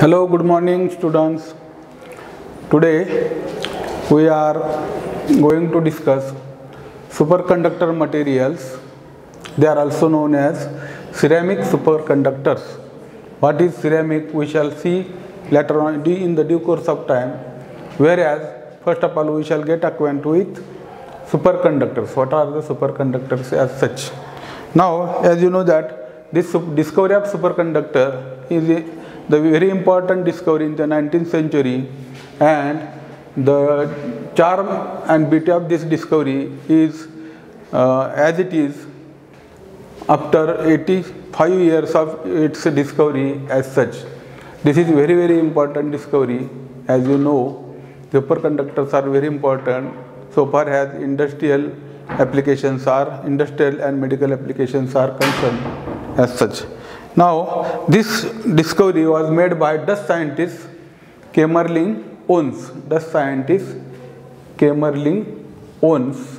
Hello, good morning students. Today we are going to discuss superconductor materials. They are also known as ceramic superconductors. What is ceramic we shall see later on in the due course of time, whereas first of all we shall get acquainted with superconductors. What are the superconductors as such? Now, as you know that this discovery of superconductor is the very important discovery in the 19th century, and the charm and beauty of this discovery is as it is after 85 years of its discovery as such. This is very important discovery. As you know, superconductors are very important so far as industrial applications are, industrial and medical applications are concerned as such. Now, this discovery was made by Dutch scientist Kamerlingh Onnes. Dutch scientist Kamerlingh Onnes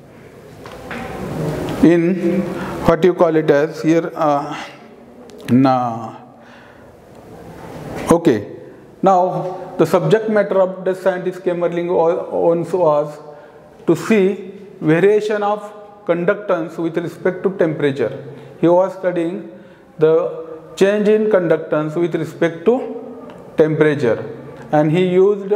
in what you call it as here. Okay. Now, the subject matter of Dutch scientist Kamerlingh Onnes was to see variation of conductance with respect to temperature. He was studying the change in conductance with respect to temperature, and he used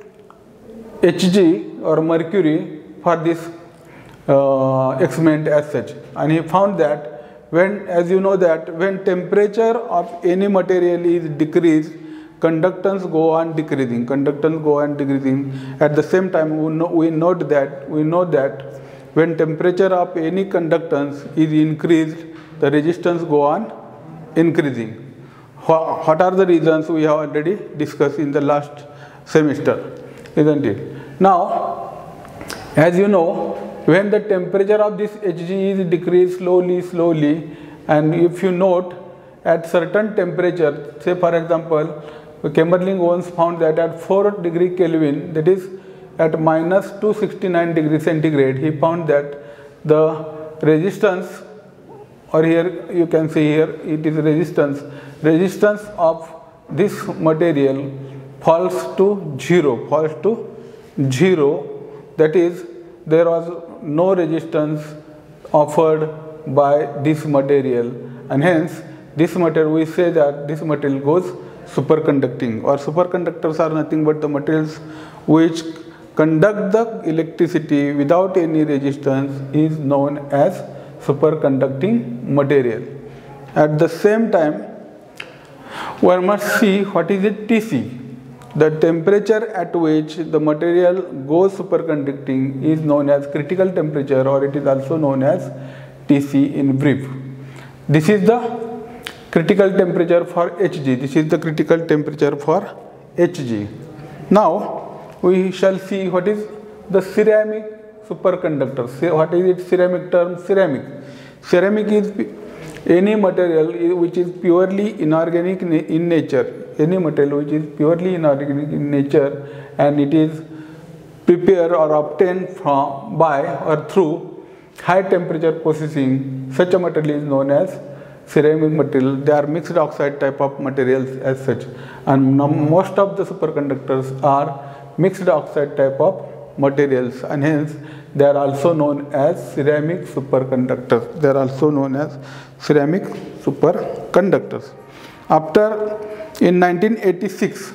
Hg or mercury for this experiment as such. And he found that when, as you know that when temperature of any material is decreased, conductance go on decreasing. Conductance go on decreasing. At the same time, we know that when temperature of any conductance is increased, the resistance go on increasing. What are the reasons we have already discussed in the last semester, isn't it? Now, as you know, when the temperature of this Hg is decreased slowly, and if you note at certain temperature, say for example, Kamerlingh Onnes found that at 4 degree Kelvin, that is at minus 269 degrees centigrade, he found that the resistance, or here you can see here it is resistance of this material falls to zero, that is there was no resistance offered by this material, and hence this material, we say that this material goes superconducting, or superconductors are nothing but the materials which conduct the electricity without any resistance is known as superconducting material. At the same time, one must see what is it Tc. The temperature at which the material goes superconducting is known as critical temperature, or it is also known as Tc in brief. This is the critical temperature for Hg. This is the critical temperature for Hg. Now, we shall see what is the ceramic superconductor. What is its ceramic term? Ceramic is any material which is purely inorganic in nature. Any material which is purely inorganic in nature, and it is prepared or obtained from by or through high temperature processing. Such a material is known as ceramic material. They are mixed oxide type of materials as such, and most of the superconductors are mixed oxide type of materials, and hence they are also known as ceramic superconductors. They are also known as ceramic superconductors. After in 1986,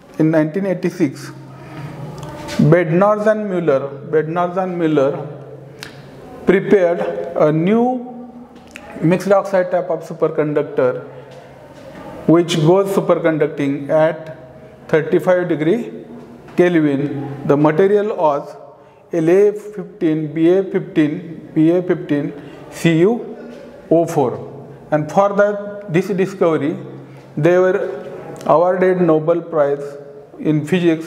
Bednorz and Müller prepared a new mixed oxide type of superconductor which goes superconducting at 35 degree Kelvin. The material was La15 Ba15 Cu O4, and for this discovery they were awarded Nobel Prize in Physics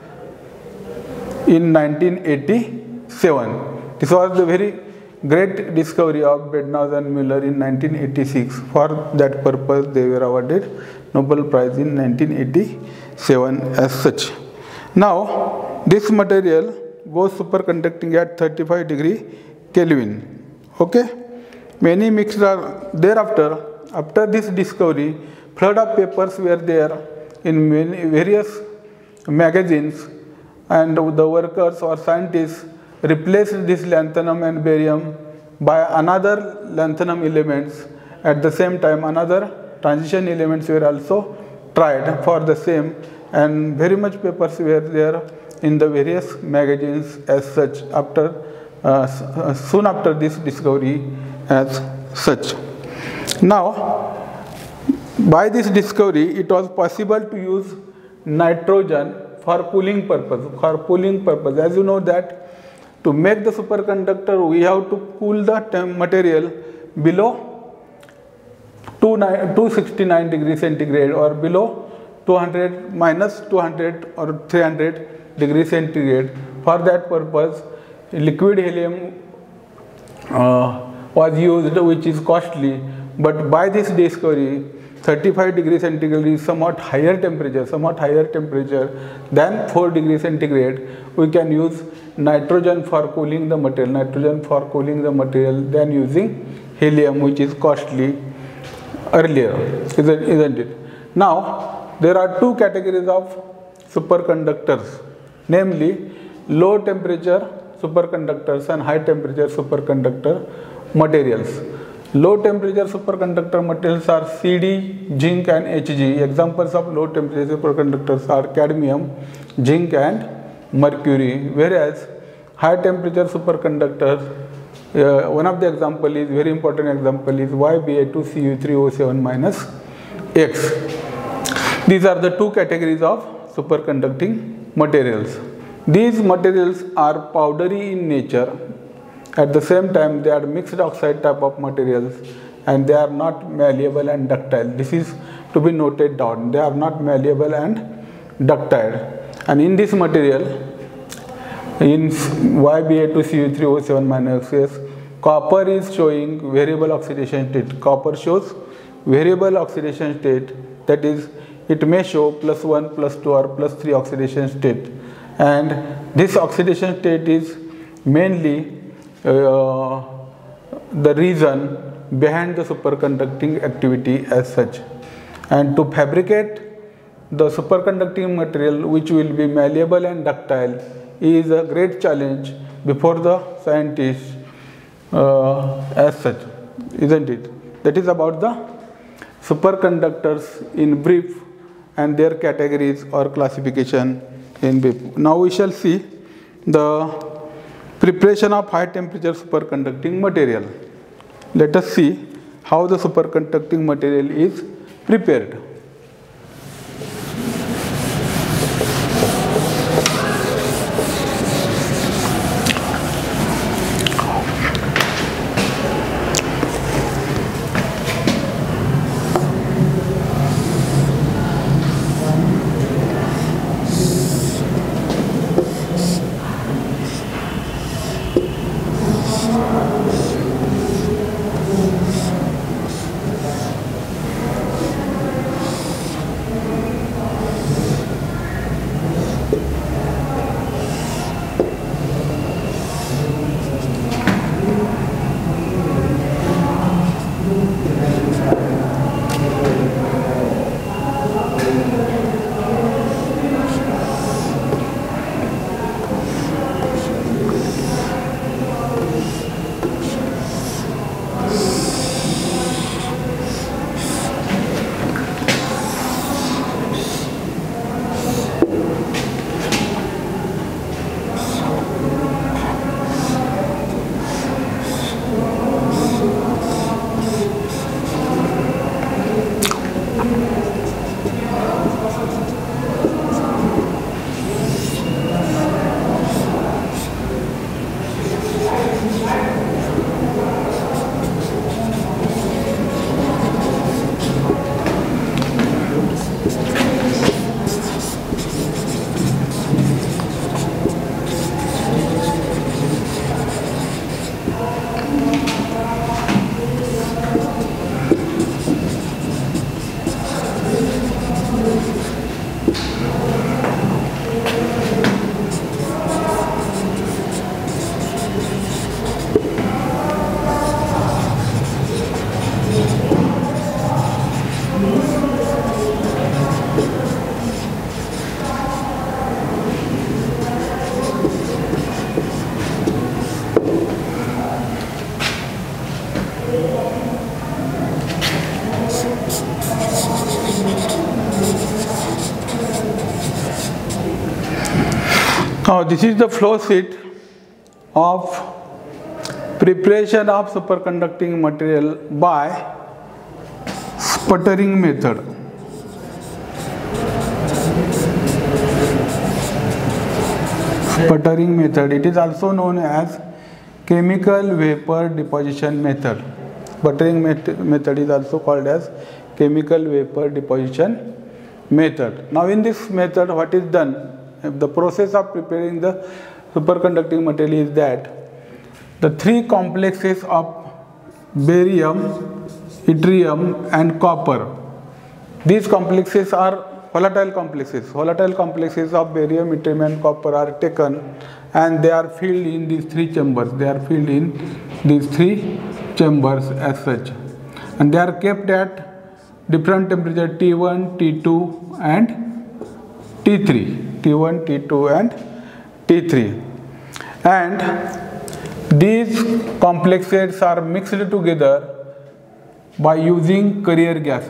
in 1987. This was the very great discovery of Bednorz and Müller in 1986. For that purpose, they were awarded Nobel Prize in 1987 as such. Now, this material goes superconducting at 35 degree Kelvin. Okay? Many mixed are thereafter. After this discovery, flood of papers were there in various magazines, and the workers or scientists replaced this lanthanum and barium by another lanthanum elements. At the same time, another transition elements were also tried for the same, and very much papers were there in the various magazines as such after soon after this discovery as such. Now, by this discovery, it was possible to use nitrogen for cooling purpose. As you know that to make the superconductor, we have to cool the material below 269 degrees centigrade or below 200 minus 200 or 300 degrees centigrade. For that purpose, liquid helium was used, which is costly. But by this discovery, 35 degrees centigrade is somewhat higher temperature than 4 degrees centigrade. We can use nitrogen for cooling the material, than using helium, which is costly earlier, isn't it? Now, there are two categories of superconductors, namely low temperature superconductors and high temperature superconductor materials. Low temperature superconductor materials are CD, zinc and Hg. Examples of low temperature superconductors are cadmium, zinc and mercury. Whereas high temperature superconductors, one of the example is, very important example is YBa2Cu3O7 X. These are the two categories of superconducting materials. These materials are powdery in nature. At the same time, they are mixed oxide type of materials, and they are not malleable and ductile. This is to be noted down. They are not malleable and ductile. And in this material, in YBa2Cu3O7 copper is showing variable oxidation state. Copper shows variable oxidation state, that is, it may show +1, +2 or +3 oxidation state. And this oxidation state is mainly the reason behind the superconducting activity as such. And to fabricate the superconducting material which will be malleable and ductile is a great challenge before the scientists as such, isn't it? That is about the superconductors in brief and their categories or classification in brief. Now we shall see the preparation of high temperature superconducting material. Let us see how the superconducting material is prepared. Now this is the flow sheet of preparation of superconducting material by sputtering method. Sputtering method, it is also known as chemical vapor deposition method. Sputtering method is also called as chemical vapor deposition method. Now in this method, what is done? The process of preparing the superconducting material is that the three complexes of barium, yttrium and copper, these complexes are volatile complexes. Volatile complexes of barium, yttrium and copper are taken and they are filled in these three chambers. They are filled in these three chambers as such, and they are kept at different temperature T1, T2 and T3. T1, T2 and T3, and these complexes are mixed together by using carrier gas.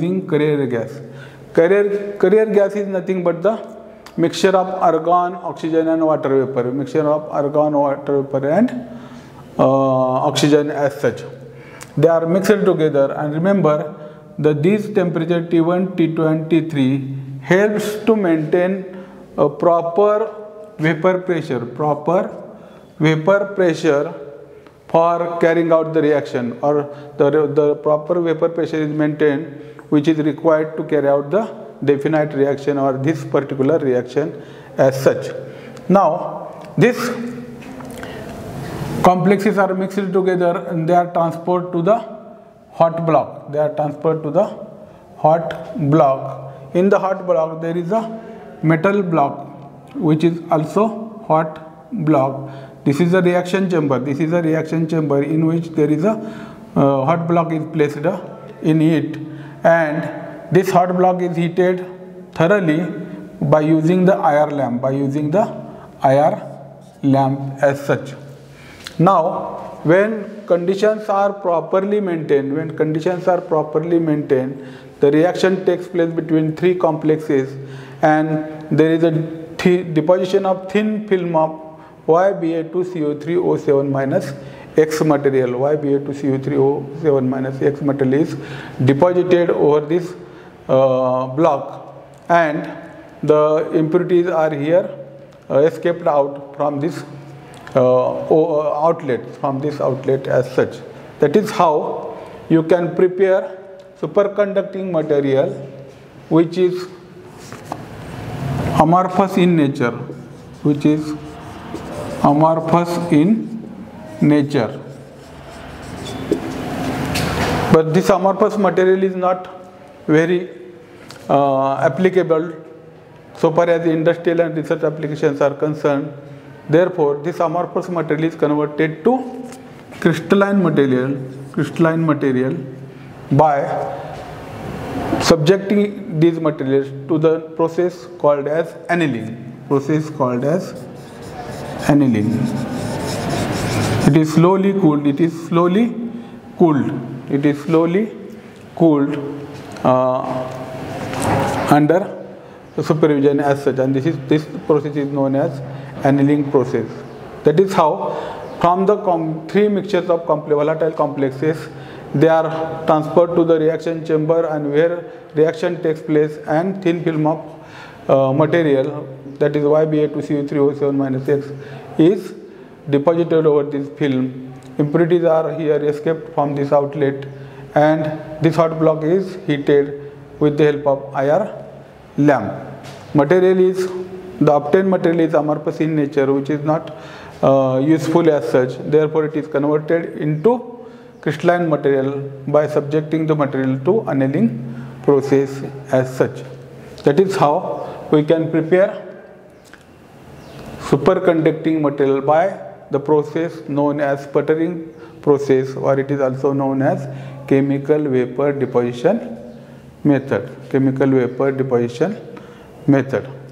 Carrier gas is nothing but the mixture of argon, oxygen and water vapor. Mixture of argon, water vapor and oxygen as such. They are mixed together, and remember that these temperature T1, T2 and T3 helps to maintain a proper vapor pressure for carrying out the reaction, or the proper vapor pressure is maintained which is required to carry out the definite reaction or this particular reaction as such. Now these complexes are mixed together and they are transferred to the hot block. In the hot block there is a metal block which is also hot block. This is a reaction chamber. In which there is a hot block is placed in it, and this hot block is heated thoroughly by using the IR lamp as such. Now when conditions are properly maintained, the reaction takes place between three complexes and there is a deposition of thin film of YbA2CO3O7- X material. YbA2CO3O7- X material is deposited over this block, and the impurities are here escaped out from this outlet as such. That is how you can prepare superconducting material which is amorphous in nature, but this amorphous material is not very applicable so far as industrial and research applications are concerned. Therefore this amorphous material is converted to crystalline material by subjecting these materials to the process called as annealing. It is slowly cooled under supervision as such, and this process is known as annealing process. That is how from the three mixtures of volatile complexes, they are transferred to the reaction chamber, and where reaction takes place and thin film of material, that is YbA2CO3O7- X, is deposited over this film. Impurities are here escaped from this outlet, and this hot block is heated with the help of IR lamp. The obtained material is amorphous in nature, which is not useful as such. Therefore it is converted into crystalline material by subjecting the material to annealing process as such. That is how we can prepare superconducting material by the process known as sputtering process, or it is also known as chemical vapor deposition method.